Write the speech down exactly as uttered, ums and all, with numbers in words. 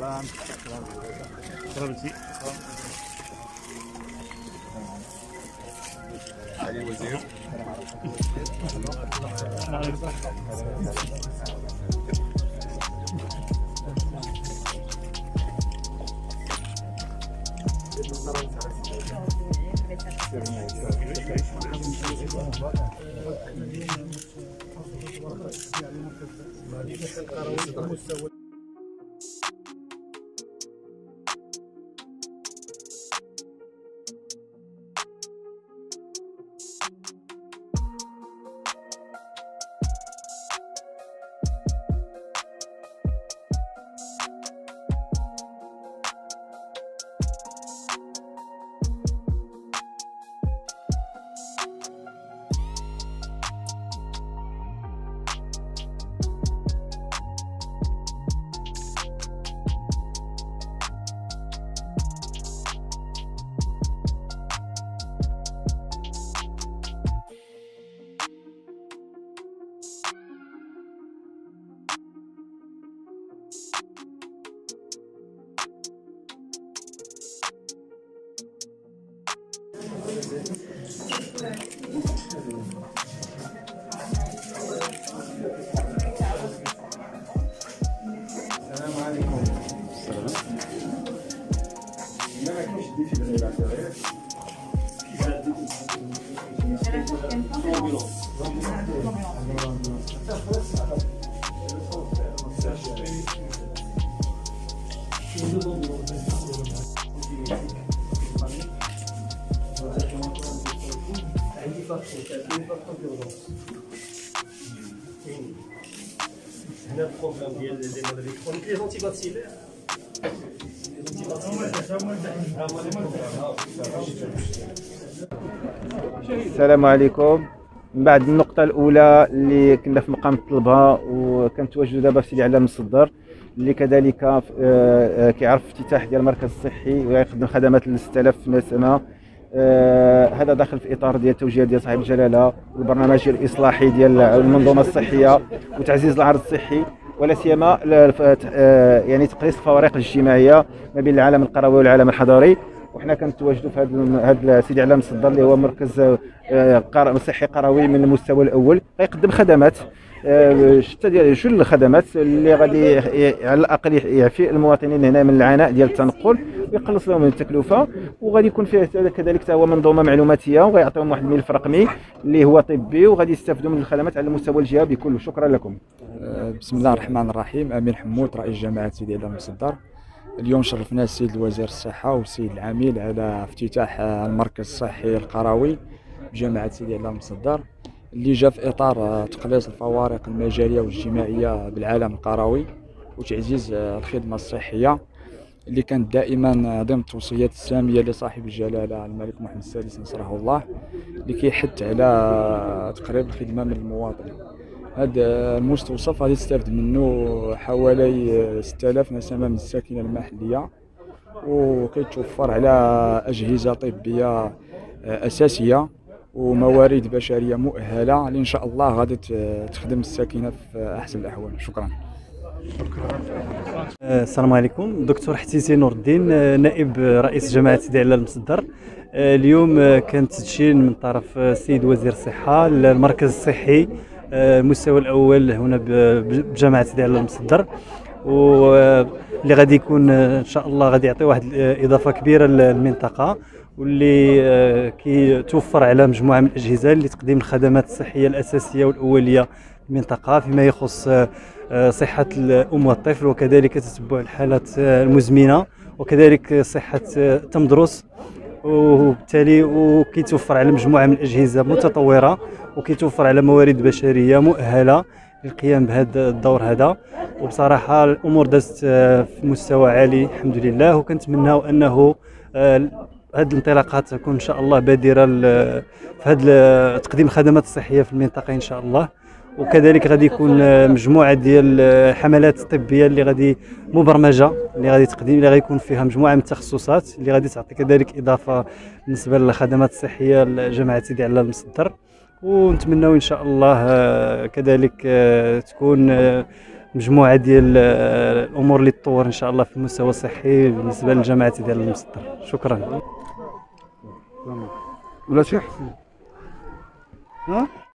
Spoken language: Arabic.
علي الوزير. السلام عليكم. لا ما كاينش دي في الغيبة غير هنا البروغرام ديال لي مود الكترونيك لي زونتي باتيلير. السلام عليكم. من بعد النقطة الأولى اللي كنا في مقام الطلبة وكنتواجدوا دابا في سيدي علام الصدر اللي كذلك كيعرف افتتاح ديال المركز الصحي ويقدم خدمات ل ستة آلاف نسمة. آه هذا داخل في اطار ديال التوجيهات ديال صاحب الجلاله والبرنامج الاصلاحي ديال المنظومه الصحيه وتعزيز العرض الصحي ولا سيما آه يعني تقليص الفوارق الاجتماعيه ما بين العالم القروي والعالم الحضري. وحنا كنتواجدوا في هذا هذا سيدي علام الصدر اللي هو مركز آه صحي قروي من المستوى الاول غيقدم خدمات شتى ديال شو الخدمات اللي غادي على الاقل يعفي المواطنين هنا من العناء ديال التنقل ويقلص لهم من التكلفه. وغادي يكون فيه كذلك حتى هو منظومه معلوماتيه وغيعطيهم واحد الملف رقمي اللي هو طبي وغادي يستافدوا من الخدمات على مستوى الجهه بكل. شكرا لكم. بسم الله الرحمن الرحيم. امين حمود رئيس جماعه سيدي علام الصدر. اليوم شرفنا السيد الوزير الصحه والسيد العميد على افتتاح المركز الصحي القروي بجامعه سيدي علام الصدر اللي جاء في اطار تقليص الفوارق المجاليه والاجتماعيه بالعالم القروي وتعزيز الخدمه الصحيه اللي كانت دائما ضمن التوصيات الساميه لصاحب الجلاله الملك محمد السادس نصره الله اللي كيحث على تقريب الخدمه من المواطن. هذا المستوصف غادي يستافد منه حوالي ستة آلاف نسمه من الساكنه المحليه وكيتوفر على اجهزه طبيه اساسيه وموارد بشريه مؤهله اللي ان شاء الله غادي تخدم الساكنه في احسن الاحوال. شكرا. السلام عليكم. دكتور حتيتي نور الدين نائب رئيس جماعه سيدي علام الصدر. اليوم كان تدشين من طرف السيد وزير الصحه للمركز الصحي المستوى الاول هنا بجامعه سيدي علام الصدر واللي غادي يكون ان شاء الله غادي يعطي واحد اضافه كبيره للمنطقه واللي كيتوفر على مجموعه من الاجهزه لتقديم الخدمات الصحيه الاساسيه والاوليه للمنطقه فيما يخص صحه الام والطفل وكذلك تتبع الحالات المزمنه وكذلك صحه التمدرس وبالتالي وكيتوفر على مجموعه من الاجهزه متطوره وكيتوفر على موارد بشريه مؤهله للقيام بهذا الدور هذا. وبصراحه الامور دازت في مستوى عالي الحمد لله وكنتمناو انه هذه الانطلاقات تكون ان شاء الله بادره في هذا تقديم الخدمات الصحيه في المنطقه ان شاء الله. وكذلك غادي يكون مجموعه ديال الحملات الطبيه اللي غادي مبرمجه اللي غادي تقديم اللي غادي يكون فيها مجموعه من التخصصات اللي غادي تعطي كذلك اضافه بالنسبه للخدمات الصحيه لجماعه سيدي علام الصدر. ونتمناو ان شاء الله كذلك تكون مجموعه ديال آه، الامور اللي تطور ان شاء الله في المستوى الصحي بالنسبه للجامعه ديال المصدر. شكرا. ولا شي ها